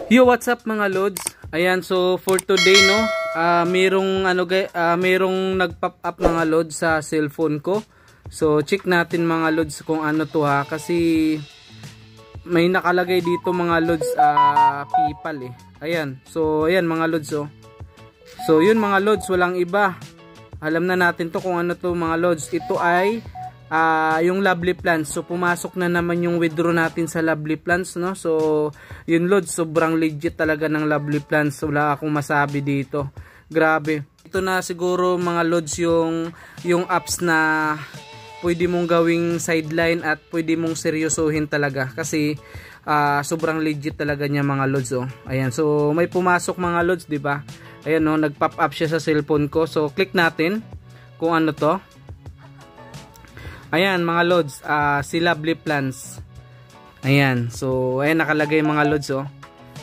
Yo, what's up mga lods? Ayan, so for today no, merong nag-pop up mga lods sa cellphone ko. So check natin mga lods kung ano to ha, kasi may nakalagay dito mga lods PayPal eh. Ayan, so ayan mga lods oh. So yun mga lods, walang iba. Alam na natin to kung ano to mga lods. Ito ay yung Lovely Plans. So pumasok na naman yung withdraw natin sa Lovely Plans no. So yun lods, sobrang legit talaga ng Lovely Plans. Wala akong masabi dito. Grabe. Ito na siguro mga lods yung apps na pwede mong gawing sideline at pwede mong seryosohin talaga kasi sobrang legit talaga niya mga lods oh. Ayan, so may pumasok mga lods, 'di ba? Ayan no, nag-pop up siya sa cellphone ko. So click natin kung ano to. Ayan mga lods, si Lovely Plans. Ayan, so ayan nakalagay mga lods oh.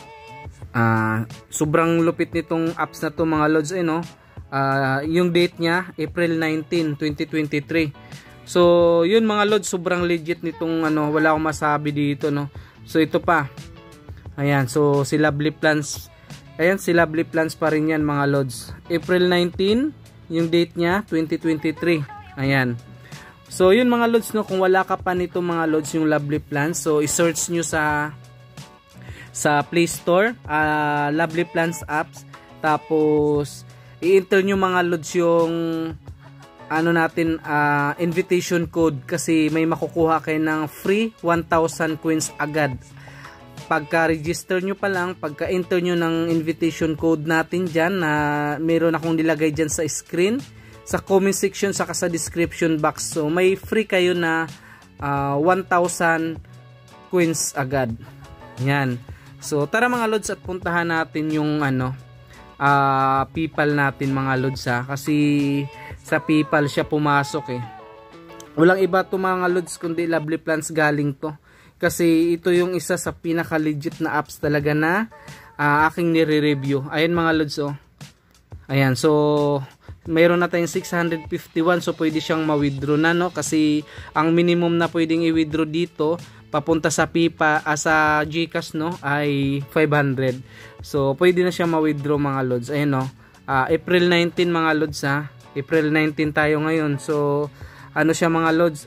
Sobrang lupit nitong apps na to mga lods eh no. Yung date niya April 19, 2023. So yun mga lods, sobrang legit nitong ano, wala akong masabi dito no. So ito pa. Ayan, so si Lovely Plans. Ayan, si Lovely Plans pa rin yan mga lods. April 19 yung date niya 2023. Ayan. So yun mga lods no, kung wala ka pa nito mga lods yung Lovely Plans, so i-search nyo sa Play Store, Lovely Plans apps. Tapos i-enter nyo mga lods yung ano natin, invitation code kasi may makukuha kayo ng free 1,000 coins agad. Pagka-register nyo pa lang, pagka-enter nyo ng invitation code natin dyan na meron akong nilagay dyan sa screen, sa comment section, saka sa description box. So may free kayo na 1,000 coins agad. Yan. So tara mga lods at puntahan natin yung ano, PayPal natin mga lods ha. Kasi sa PayPal siya pumasok eh. Walang iba to mga lods kundi Lovely Plans galing to. Kasi ito yung isa sa pinaka legit na apps talaga na aking nire-review. Ayan mga lods oh. Ayan, so mayroon na tayong 651, so pwede siyang ma-withdraw na no, kasi ang minimum na pwedeng i-withdraw dito papunta sa PayPal, sa GCash no ay 500. So pwede na siyang ma-withdraw mga lods. Ayan no. April 19 mga lods ha. April 19 tayo ngayon. So ano siya mga lods,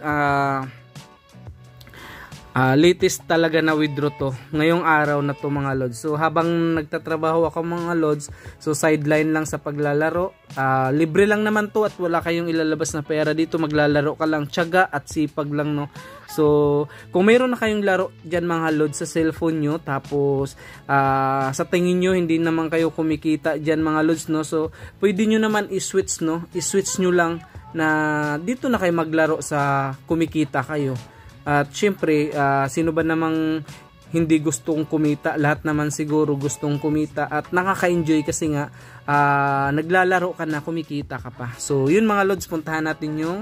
latest talaga na withdraw to ngayong araw na to mga lods. So habang nagtatrabaho ako mga lods, so sideline lang sa paglalaro. Libre lang naman to at wala kayong ilalabas na pera dito, maglalaro ka lang, tiyaga at sipag lang no. So kung mayroon na kayong laro dyan mga lods sa cellphone nyo, tapos sa tingin nyo hindi naman kayo kumikita dyan mga lods no, so pwede nyo naman i-switch no, i-switch nyo lang na dito na kayo maglaro sa kumikita kayo. At syempre, sino ba namang hindi gustong kumita? Lahat naman siguro gustong kumita at nakaka-enjoy kasi nga naglalaro ka na, kumikita ka pa. So yun mga lods, puntahan natin yung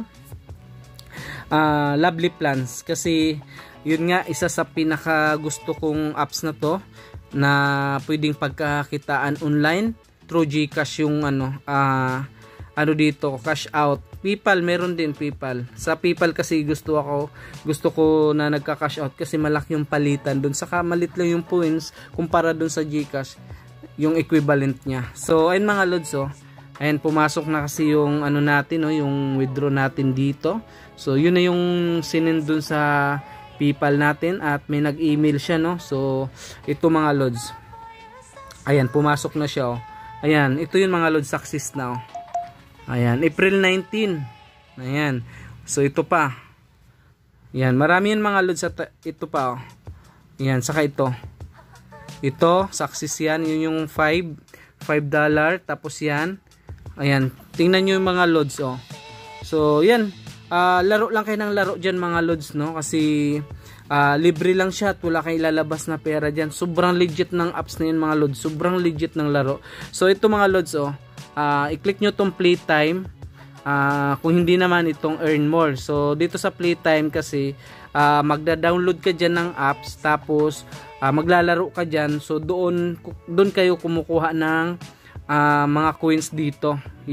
Lovely Plans kasi yun nga isa sa pinaka gusto kong apps na to na pwedeng pagkakitaan online through GCash yung ano dito, cash out. PayPal, meron din PayPal. Sa PayPal kasi gusto ko na nagka-cash out kasi malaki yung palitan doon. Saka malit lang yung points kumpara doon sa GCash, yung equivalent niya. So ayun mga lods oh. Ayun, pumasok na kasi yung ano natin oh, yung withdraw natin dito. So yun na yung sinend doon sa PayPal natin at may nag-email siya no. So ito mga lods. Ayan, pumasok na siya oh. Ayan, ito yung mga lods, success na oh. Ayan, April 19. Ayan. So ito pa. Ayan, marami yan mga lods at ito pa oh. Ayan, saka ito. Ito, success yan. Yun yung $5 tapos yan. Ayan, tingnan nyo yung mga lods oh. So yan, laro lang kayo ng laro dyan mga lods no, kasi libre lang siya at wala kayong ilalabas na pera dyan. Sobrang legit ng apps na yun mga lods. Sobrang legit ng laro. So ito mga lods oh, i-click nyo tong playtime kung hindi naman itong earn more. So dito sa playtime kasi magda-download ka dyan ng apps tapos maglalaro ka dyan. So doon kayo kumukuha ng mga coins dito.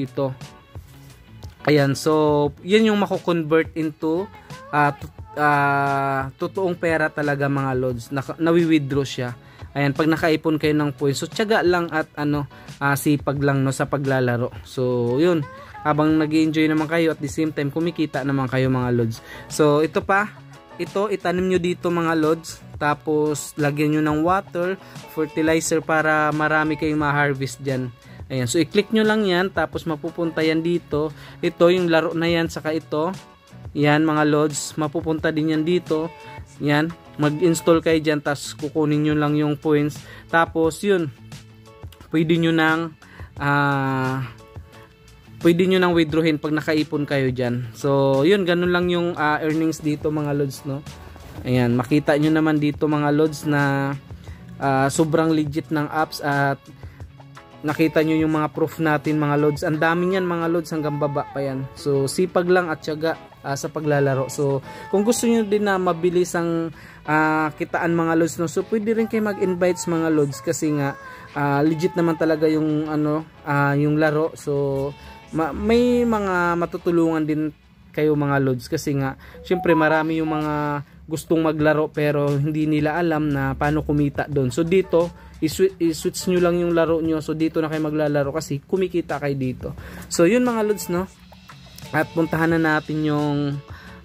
Ayan, so yan yung mako-convert into totoong pera talaga mga lods, nawi-withdraw siya. Ayan, pag nakaipon kayo ng points, so tiyaga lang at sipag lang no sa paglalaro. So yun, habang nag-enjoy naman kayo at the same time kumikita naman kayo mga lods. So ito pa, ito itanim nyo dito mga lods, tapos lagyan nyo ng water, fertilizer para marami kayong ma-harvest dyan. Ayan, so i-click nyo lang yan, tapos mapupunta yan dito. Ito yung laro na yan, saka ito yan mga lods, mapupunta din yan dito. Yan, mag-install kayo dyan, tapos kukunin nyo lang yung points. Tapos yun, pwede nyo nang withdrawin pag nakaipon kayo dyan. So yun, ganun lang yung earnings dito mga lods, no. Ayan, makita nyo naman dito mga lods na sobrang legit ng apps, at nakita nyo yung mga proof natin mga lods. Ang dami yan mga lods, hanggang baba pa yan. So sipag lang at tiyaga sa paglalaro. So kung gusto nyo din na mabilis ang kitaan mga lods, no, so pwede rin kayo mag-invites mga lods, kasi nga legit naman talaga yung yung laro. So may mga matutulungan din kayo mga lods, kasi nga syempre marami yung mga gustong maglaro pero hindi nila alam na paano kumita doon. So dito i-switch nyo lang yung laro nyo, so dito na kayo maglalaro kasi kumikita kayo dito. So yun mga lods, no, at puntahan na natin yung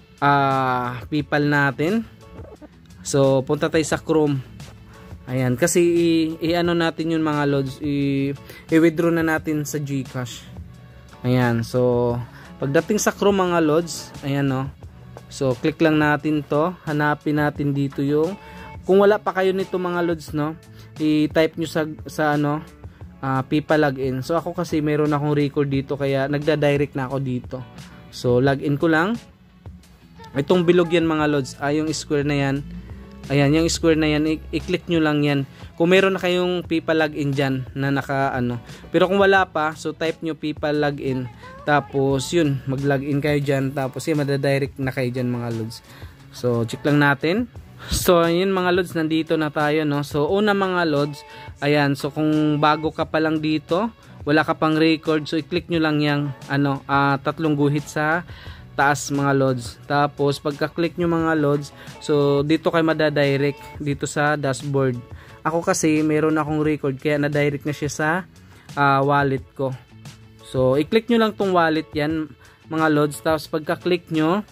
PayPal natin. So punta tayo sa Chrome. Ayan, kasi i-ano natin yun mga lods, i-withdraw na natin sa GCash. Ayan, so pagdating sa Chrome mga lods, ayan, no, so click lang natin to, hanapin natin dito yung, kung wala pa kayo nito mga lods, no, i-type nyo sa PayPal login. So ako kasi meron akong record dito, kaya nagda-direct na ako dito. So login ko lang. Itong bilog yan mga lods, yung square na yan. Ayan, yung square na yan, i-click nyo lang yan. Kung meron na kayong PayPal login dyan na pero kung wala pa, so type nyo PayPal login. Tapos yun, mag-login kayo dyan. Tapos yun, madadirect na kayo dyan mga lods. So check lang natin. So ayun mga lods, nandito na tayo, no. So una mga lods, ayan, so kung bago ka pa lang dito, wala ka pang record, so i-click nyo lang yung tatlong guhit sa taas mga lods. Tapos pagka-click nyo mga lods, so dito kayo madadirect dito sa dashboard. Ako kasi meron akong record, kaya na-direct na siya sa wallet ko. So i-click nyo lang tong wallet yan mga lods. Tapos pagka-click nyo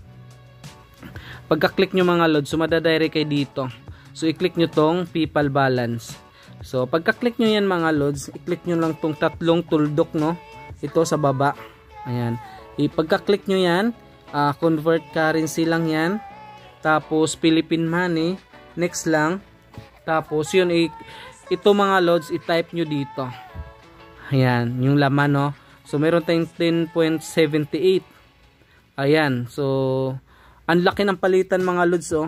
mga lods, so madadirect kayo dito. So i-click nyo tong PayPal balance. So pagka-click nyo yan mga lods, i-click nyo lang tong tatlong tuldok, no, ito sa baba. Ayan, pagka-click nyo yan, convert currency lang yan. Tapos Philippine money, next lang. Tapos yun, ito mga lods, i-type nyo dito. Ayan, yung laman, no. So meron tayong 10.78. Ayan, so ang laki ng palitan mga lods, oh.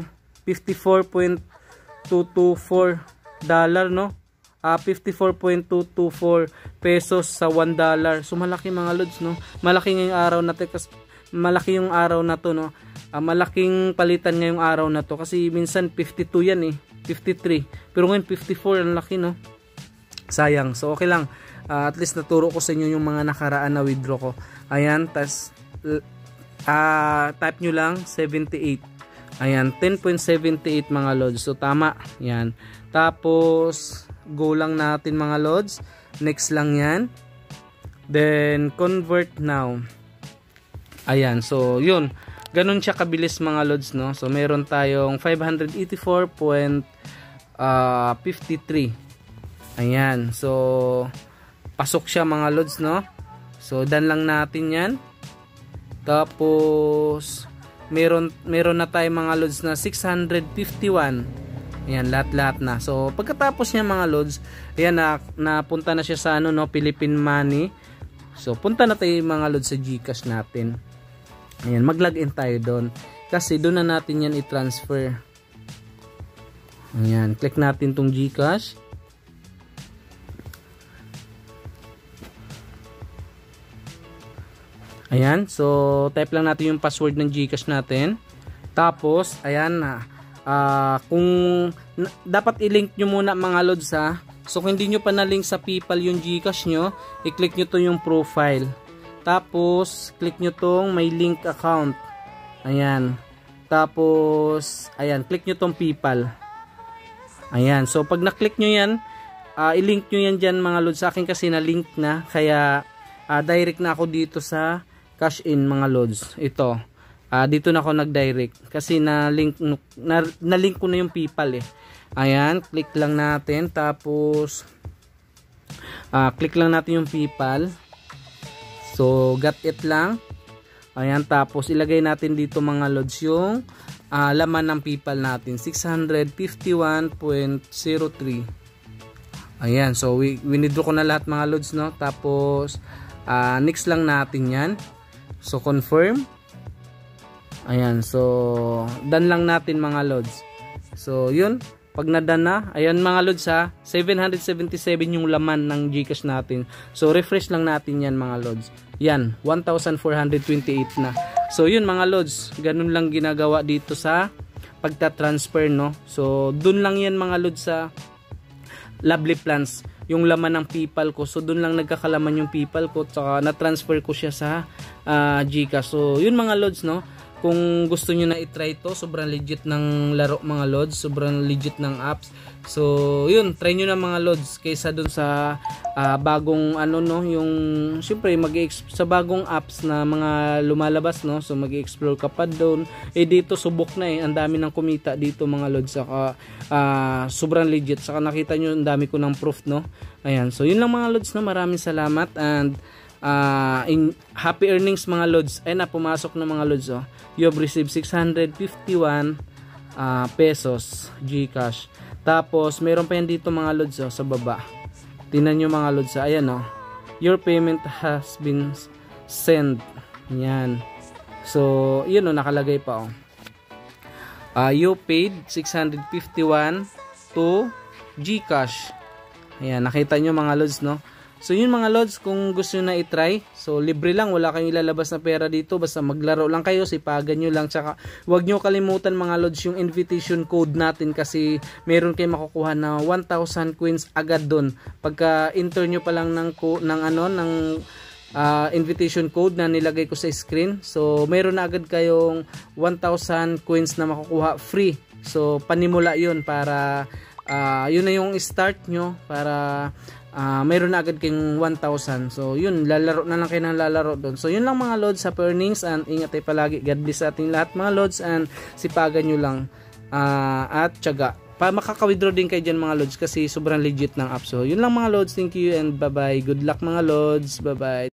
$54.224, no. 54.224 pesos sa $1. So malaki mga lods, no. Malaki ngayong araw na to, kasi malaki yung araw na to, no. Malaking palitan ngayong araw na to, kasi minsan 52 yan, 53. Pero ngayon 54, ang laki, no. Sayang. So okay lang. At least naturo ko sa inyo yung mga nakaraan na withdraw ko. Ayan, tas type nyo lang 78. Ayan, 10.78 mga lods. So tama. Ayan. Tapos go lang natin mga lods. Next lang yan. Then convert now. Ayan, so yun. Ganun siya kabilis mga lods, no. So meron tayong 584.53. Ayan, so pasok siya mga lods, no. So done lang natin yan. Tapos meron na tayo mga lods na 651. Ayan, lahat na. So pagkatapos niya mga lods, ayan, napunta na siya sa no, Philippine money. So punta na tayo mga lods sa GCash natin. Ayan, mag-login tayo doon, kasi doon na natin yan i-transfer. Ayan, click natin tong GCash. Ayan, so type lang natin yung password ng GCash natin. Tapos ayan na, kung dapat i-link nyo muna mga lods, ha. So kung hindi nyo pa na-link sa PayPal yung GCash nyo, i-click nyo to yung profile. Tapos click nyo tong may link account. Ayan. Tapos ayan, click nyo tong PayPal. Ayan, so pag na-click nyo yan, i-link nyo yan dyan mga lods. Sa akin kasi na-link na, kaya direct na ako dito sa cash in mga lods. Ito, dito na ako nag-direct kasi na-link ko na yung PayPal eh. Ayan, click lang natin, tapos click lang natin yung PayPal. So, got it lang. Ayan, tapos ilagay natin dito mga lods yung laman ng PayPal natin, 651.03. Ayan, so winidraw ko na lahat mga lods, no? Tapos next lang natin yan. So confirm. Ayan, so done lang natin mga lods. So yun, pag na-done na, ayan mga lods 777 yung laman ng GCash natin. So refresh lang natin yan mga lods. Yan, 1,428 na. So yun mga lods, ganun lang ginagawa dito sa pagta-transfer, no? So dun lang yan mga lods sa Lovely Plans, yung laman ng PayPal ko. So dun lang nagkakalaman yung PayPal ko, tsaka na-transfer ko siya sa GCash. So yun mga lods, no? Kung gusto nyo na i-try to, sobrang legit ng laro mga lods, sobrang legit ng apps. So yun, try nyo na mga lods, kaysa dun sa bagong ano, no, yung syempre sa bagong apps na mga lumalabas, no. So mag-explore ka pa doon. Dito subok na ang dami ng kumita dito mga lods, saka sobrang legit. Saka nakita nyo, ang dami ko ng proof, no. Ayan, so yun lang mga lods, no. Maraming salamat, and in happy earnings mga lods. Ay na, pumasok na mga lods, oh. You have received 651 pesos GCash. Tapos meron pa yan dito mga lods, oh, sa baba. Tingnan nyo mga lods, ayan, oh. Your payment has been sent. Yan. So yun, oh, nakalagay pa, oh. You paid 651 to GCash. Ayan, nakita nyo mga lods, no. So yun mga lods, kung gusto nyo na i-try, so libre lang, wala kayong ilalabas na pera dito, basta maglaro lang kayo, sipagan nyo lang. Tsaka huwag nyo kalimutan mga lods yung invitation code natin, kasi meron kayong makukuha na 1,000 coins agad doon. Pagka enter nyo pa lang ng invitation code na nilagay ko sa screen, so meron na agad kayong 1,000 coins na makukuha free. So panimula yun, para yun na yung start nyo, para mayroon na agad kayong 1,000. So yun, lalaro na lang kayo ng lalaro doon. So yun lang mga lods sa earnings, and ingat tayo palagi. God bless sa ating lahat mga lods, and sipagan nyo lang at tiyaga. Makaka-withdraw din kayo dyan mga lods, kasi sobrang legit ng app. So yun lang mga lods, thank you and bye bye. Good luck mga lods, bye bye.